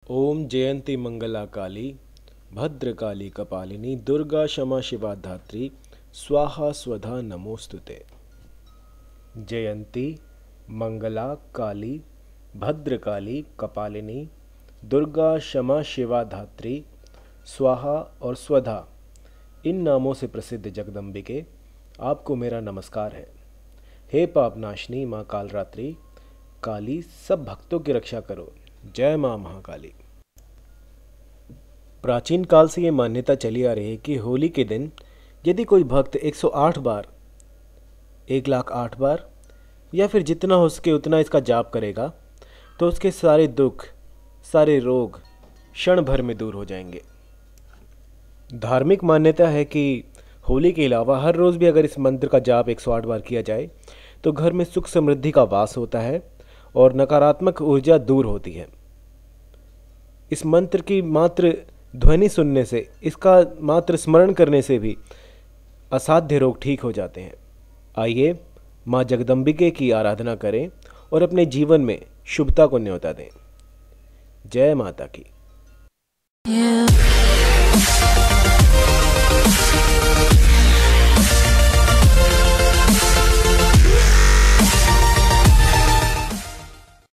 ओम जयंती मंगला काली भद्रकाली कपालिनी दुर्गा क्षमा शिवा धात्री स्वाहा स्वधा नमोस्तुते। जयंती मंगला काली भद्रकाली कपालिनी दुर्गा क्षमा शिवा धात्री स्वाहा और स्वधा, इन नामों से प्रसिद्ध जगदम्बिके आपको मेरा नमस्कार है। हे पापनाशनी माँ कालरात्रि काली, सब भक्तों की रक्षा करो। जय माँ महाकाली। प्राचीन काल से ये मान्यता चली आ रही है कि होली के दिन यदि कोई भक्त 108 बार, 1,08 बार या फिर जितना हो सके उतना इसका जाप करेगा तो उसके सारे दुख, सारे रोग क्षण भर में दूर हो जाएंगे। धार्मिक मान्यता है कि होली के अलावा हर रोज़ भी अगर इस मंत्र का जाप 108 बार किया जाए तो घर में सुख समृद्धि का वास होता है और नकारात्मक ऊर्जा दूर होती है। इस मंत्र की मात्र ध्वनि सुनने से, इसका मात्र स्मरण करने से भी असाध्य रोग ठीक हो जाते हैं। आइए माँ जगदम्बिके की आराधना करें और अपने जीवन में शुभता को न्योता दें। जय माता की।